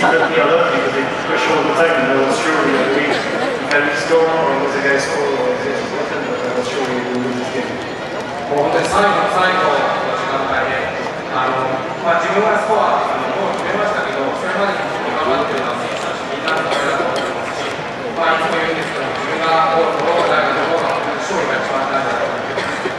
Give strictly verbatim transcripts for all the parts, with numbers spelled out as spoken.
hurt me a lot because they push all the time and I was sure we were doing can we score or was the guy score or was it important, but I was sure we would win this game. もう本当に最後の最後の時間帯で、あのまあ、自分はスコアあのもう決めましたけど、それまでに頑張ってるのは選手たちみんなのためだと思いますし、まあ、いつも言うんですけど、自分がゴール取ろうがないかどうか勝利が一番大事だと思います。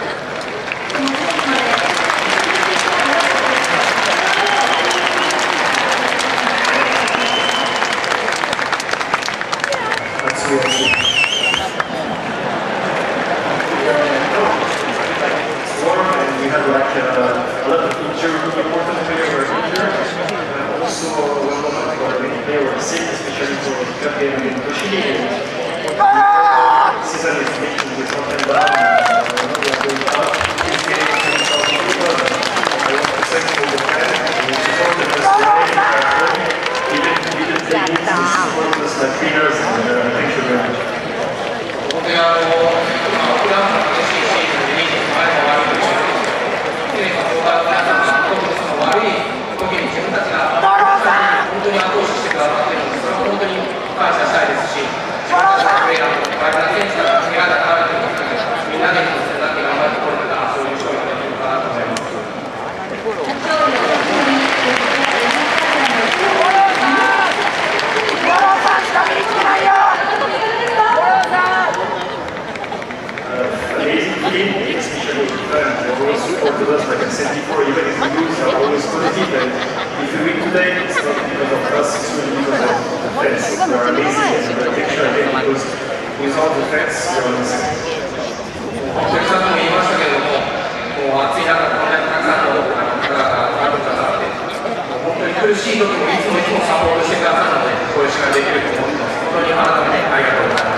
We had like uh, a lot of injured, important players were injured, and also one moment where many players were sick, especially for the cup game against Chile. The season is making this up and down. We are going up. This game is twenty thousand people. I want to thank all the fans who supported us today. Even even they need to support us like winners, and uh, thank you very much. 本当にあの普段の激しいシーズンに前も悪いという皆さんが特にその悪い時に自分たちが本当に後押ししてくださっているので、それは本当に感謝したいですし、自分たちのプレーヤーと外国選手が怪我がかかるということで、みんなで一つになって頑張ってこれたら、そういう勝利ができるかなと思います。 They always supported us, like I said before, even if we lose, they're always positive. And if we win today, it's not because of us, it's really because of the fans. They're amazing, and the picture again, because without the fans, we're on the same. お客さんも言いましたけれども、もう暑い中、こんなにたくさんの方がある方があって、本当に苦しい時もいつもいつもサポートしてくださるので、これしかできると思ってます。本当に改めてありがとうございます。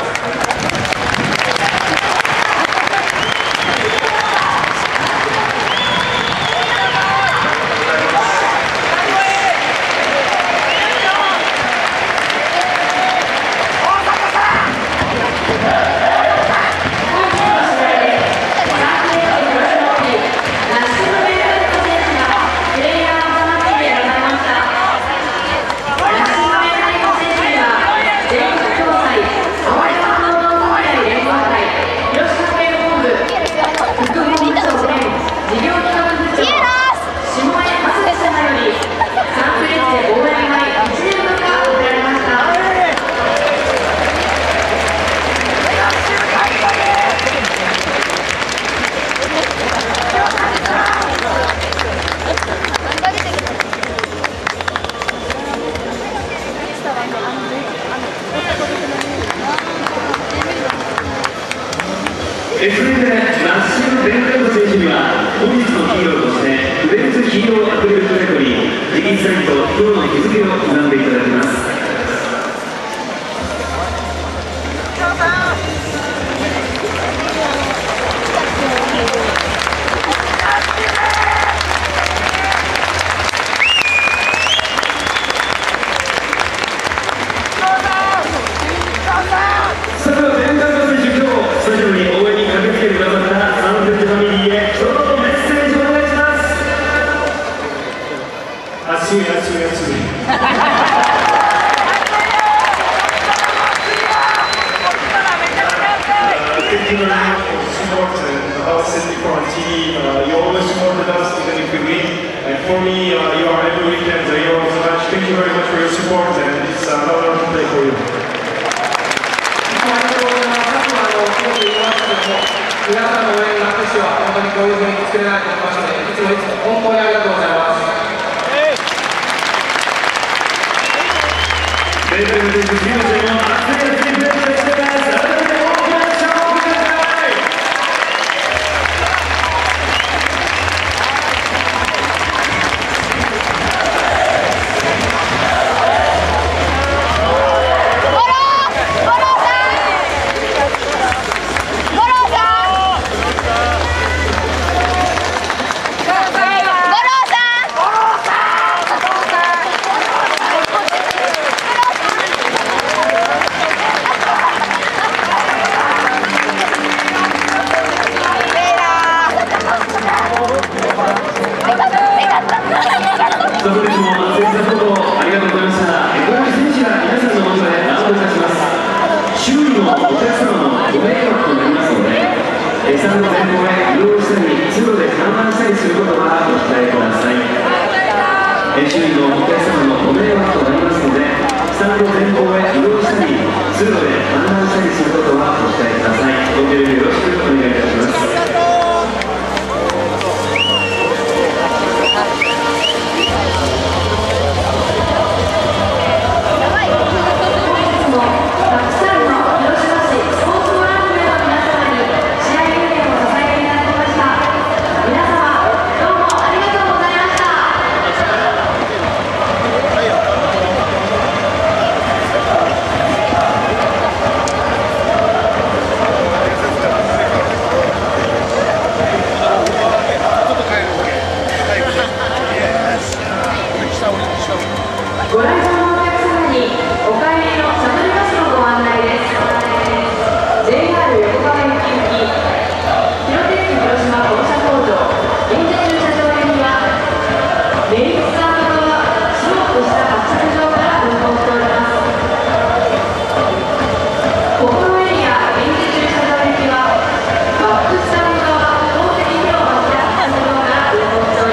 続いてナッシュ・ベンレッド選手には本日のヒーローとしてフレンズヒーローアクリルプレートにリリースサインと今日の日付を刻んでいただきます。 熱い熱い熱い。Thank you very much for the support. And as I said before on T V, uh, you always supported us even if we win. And for me, uh, you are every weekend the hero of the match. Thank you very much for your support, and it's an honor to play for you. 皆さんの応援がなくしては本当にこういう雰囲気作れないと思いますので、いつもいつも本当にありがとうございます。 ベンレッド選手、ヒーロー選手も熱い熱いプレーをしています。改めて大きな拍手をお送りください。 スタンド前方へ移動したり通路で観覧したりすることはお控えください。周囲のお客様のご迷惑となりますので、スタンド前方へ移動したり通路で観覧したりすることはお控えください。